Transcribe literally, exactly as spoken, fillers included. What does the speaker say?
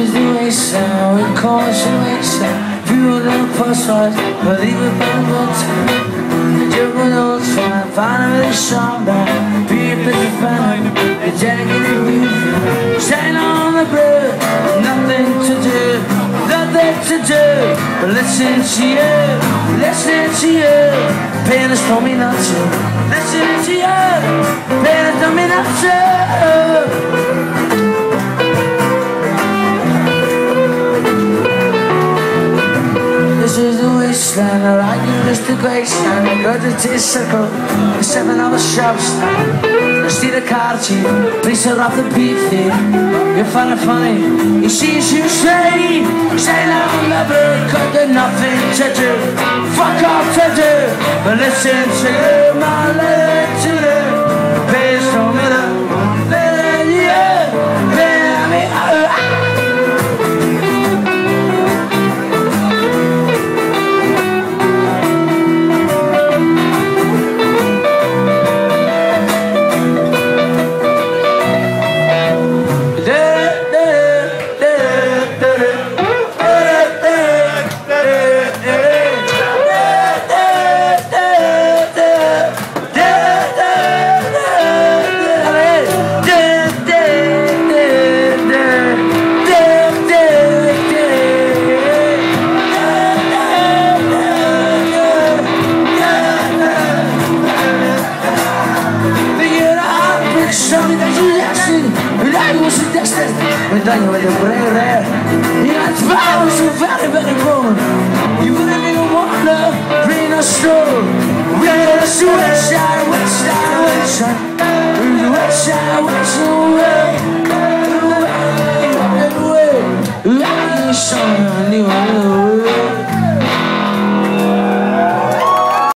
is the wasteland, we call it the wasteland. People don't post us, but leave it by the time. The juggle knows fine, finally strong back. People to find, the jacket is moving. Shine on the bread, nothing to do, nothing to do. But listen to you, listen to you. Pain has told me not to. Listen to you, pain has told me not to. This is the wasteland, I like you, this the Graceland. I go to the circle, the seven hour shops. I see the carci, please set off the beat thing. You're funny, funny, you see as you say. Say now I'm never, cause there's nothing to do. Fuck off to do, but listen to my letter to you. Please don't me the letter, yeah. Let me out. Done with the brain rare. You got flowers so very, very warm. You wouldn't even wanna bring us through. We're the west side, west side, west side. We're the west side, west side, away, away, away. Like you saw, I knew I